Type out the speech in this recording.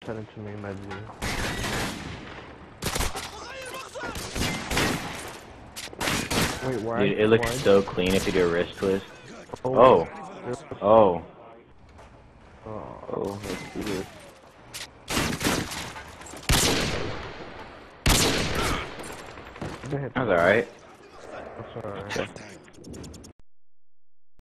Send it to me, my view. Wait, why? Dude, it looks so clean if you do a wrist twist. Oh. Oh. Oh, let's do this. That's alright. That's alright. Okay.